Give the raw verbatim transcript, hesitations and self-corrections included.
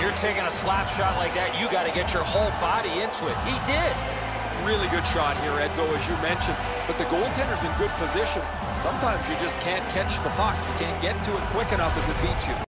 you're taking a slap shot like that, you got to get your whole body into it. He did. Really good shot here, Edzo, as you mentioned. But the goaltender's in good position. Sometimes you just can't catch the puck. You can't get to it quick enough as it beats you.